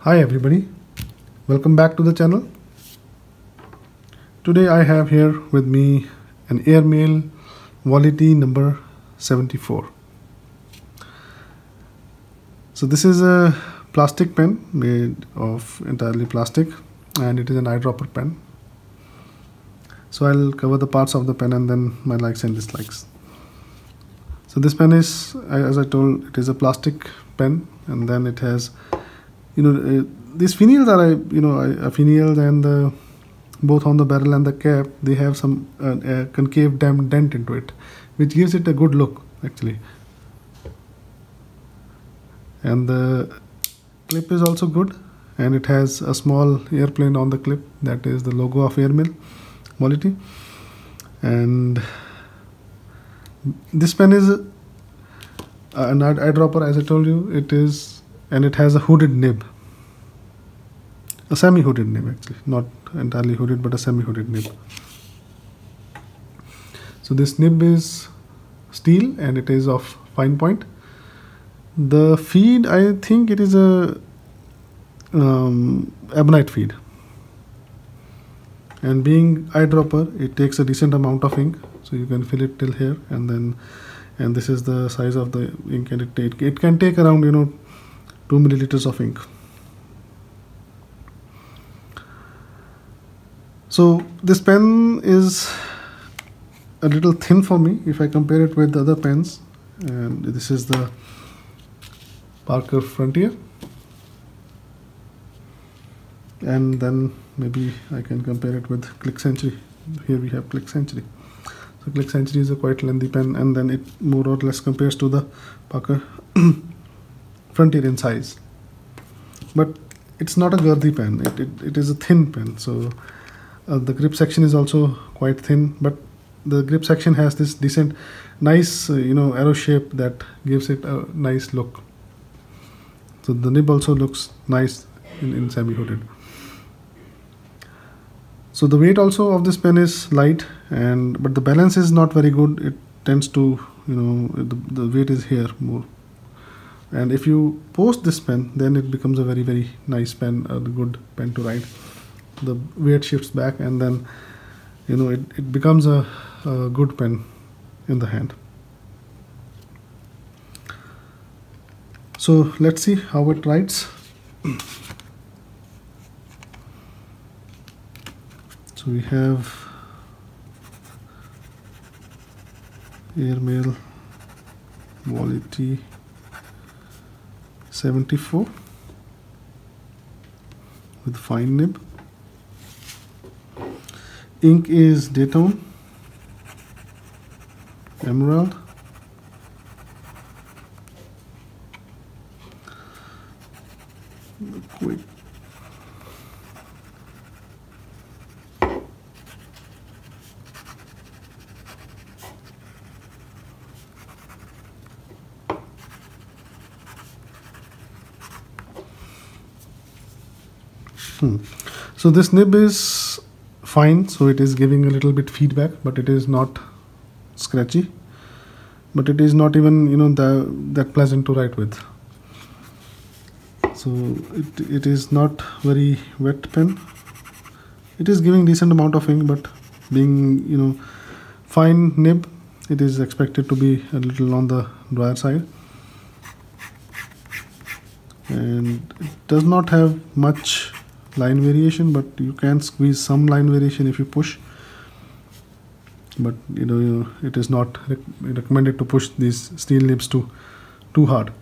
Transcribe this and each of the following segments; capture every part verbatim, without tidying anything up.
Hi everybody, welcome back to the channel. Today I have here with me an Airmail Volity number seventy-four. So this is a plastic pen made of entirely plastic and it is an eyedropper pen. So I'll cover the parts of the pen and then my likes and dislikes. So this pen is, as I told, it is a plastic pen, and then it has, you know, uh, these finials are, you know, a finials and uh, both on the barrel and the cap, they have some uh, a concave dent into it, which gives it a good look actually. And the clip is also good, and it has a small airplane on the clip, that is the logo of Airmail Volity. And this pen is an eyedropper, as I told you. It is, and it has a hooded nib, a semi-hooded nib actually, not entirely hooded but a semi-hooded nib. So this nib is steel and it is of fine point. The feed, I think it is a um, ebonite feed, and being eyedropper, it takes a decent amount of ink, so you can fill it till here, and then and this is the size of the ink, and it it, it can take around, you know, two milliliters of ink. So this pen is a little thin for me if I compare it with the other pens, and this is the Parker Frontier, and then maybe I can compare it with Click Century. Here we have Click Century. So Click Century is a quite lengthy pen, and then it more or less compares to the Parker Frontier in size. But it's not a girthy pen, it, it, it is a thin pen. So uh, the grip section is also quite thin, but the grip section has this decent, nice, uh, you know, arrow shape that gives it a nice look. So the nib also looks nice in, in semi-hooded. So the weight also of this pen is light, and but the balance is not very good. It tends to, you know, the, the weight is here more. And if you post this pen, then it becomes a very very nice pen, a good pen to write. The weight shifts back, and then, you know, it, it becomes a, a good pen in the hand. So let's see how it writes. So we have Airmail Volity seventy-four with fine nib. Ink is Daytone Emerald. Quick. Hmm. So this nib is fine, so it is giving a little bit feedback, but it is not scratchy, but it is not even, you know, the, that pleasant to write with. So it, it is not very wet pen. It is giving decent amount of ink, but being, you know, fine nib, it is expected to be a little on the drier side. And it does not have much line variation, but you can squeeze some line variation if you push. But you know, you know it is not rec recommended to push these steel nibs too too hard.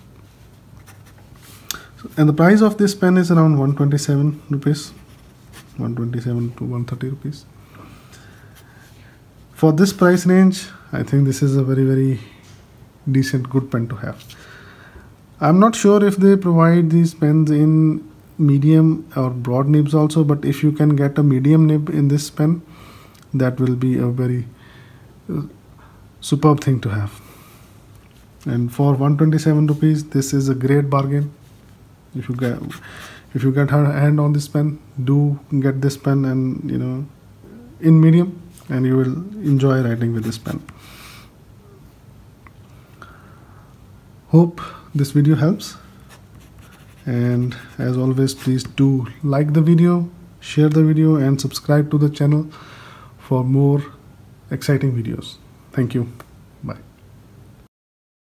So, and the price of this pen is around one twenty-seven rupees, one twenty-seven to one thirty rupees. For this price range, I think this is a very very decent good pen to have. I'm not sure if they provide these pens in medium or broad nibs also, but if you can get a medium nib in this pen, that will be a very uh, superb thing to have. And for one twenty-seven rupees, this is a great bargain. If you get if you get her hand on this pen, do get this pen, and you know, in medium, and you will enjoy writing with this pen. Hope this video helps. And as always, please do like the video, share the video, and subscribe to the channel for more exciting videos. Thank you. Bye.